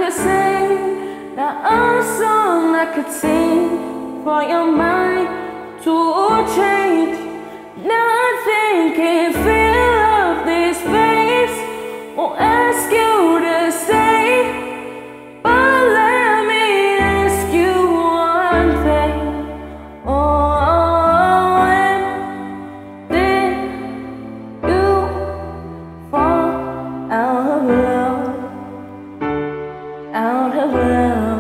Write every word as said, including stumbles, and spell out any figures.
could sing, not a song I could sing for your mind to change. Nothing can fill up this space. Won't ask you to stay, but let me ask you one thing. Oh, when did you fall out of love? Out of love.